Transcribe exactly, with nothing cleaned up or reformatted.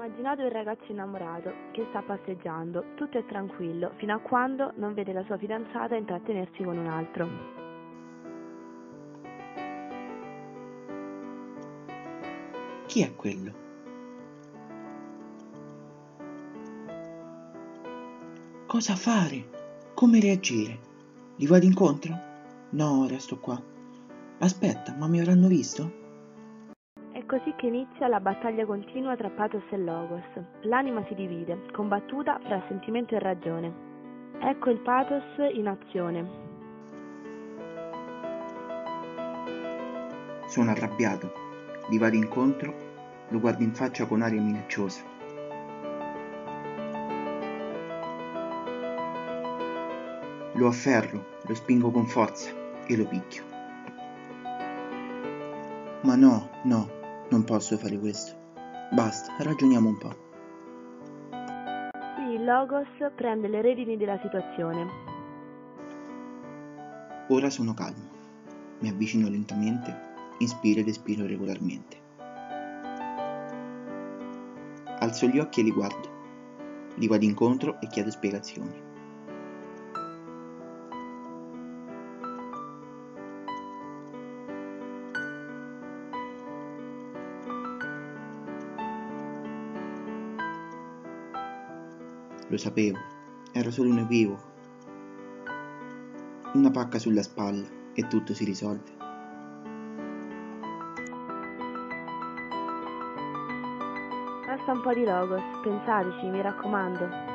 Immaginate un ragazzo innamorato che sta passeggiando, tutto è tranquillo, fino a quando non vede la sua fidanzata intrattenersi con un altro. Chi è quello? Cosa fare? Come reagire? Gli vado incontro? No, resto qua. Aspetta, ma mi avranno visto? È così che inizia la battaglia continua tra pathos e logos. L'anima si divide, combattuta fra sentimento e ragione. Ecco il pathos in azione. Sono arrabbiato. Gli vado incontro, lo guardo in faccia con aria minacciosa. Lo afferro, lo spingo con forza e lo picchio. Ma no, no, non posso fare questo. Basta, ragioniamo un po'. Sì, il logos prende le redini della situazione. Ora sono calmo. Mi avvicino lentamente, inspiro ed espiro regolarmente. Alzo gli occhi e li guardo. Gli vado incontro e chiedo spiegazioni. Lo sapevo, era solo un equivoco. Una pacca sulla spalla e tutto si risolve. Basta un po' di logos, pensateci, mi raccomando.